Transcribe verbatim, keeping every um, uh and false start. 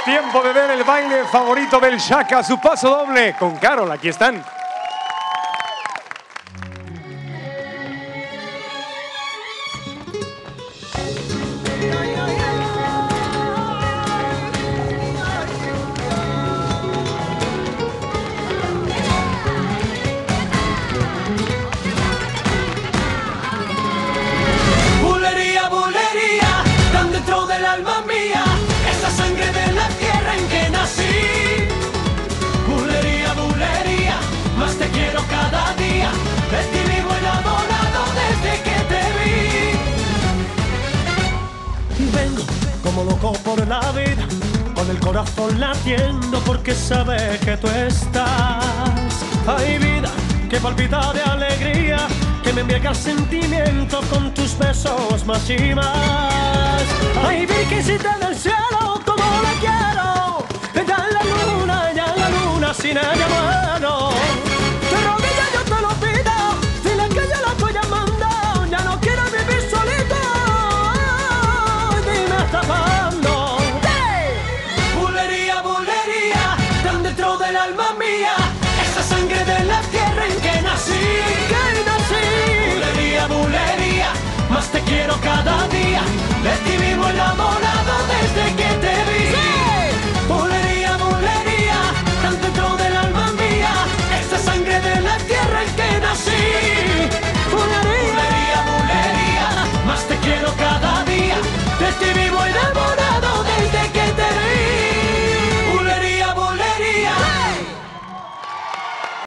Tiempo de ver el baile favorito del Shaka, su paso doble con Carol. Aquí están. Bulería, bulería, tan dentro del alma mía, esa sangre de la tierra en que nací. Bulería, bulería, más te quiero cada día, de ti vivo enamorado desde que te vi. Vengo como loco por la vida, con el corazón latiendo porque sabe que tú estás. Ay, vida que palpita de alegría, que me embriaga el sentimiento con tus besos más y más. Ay, Virgencita del cielo, como la quiero.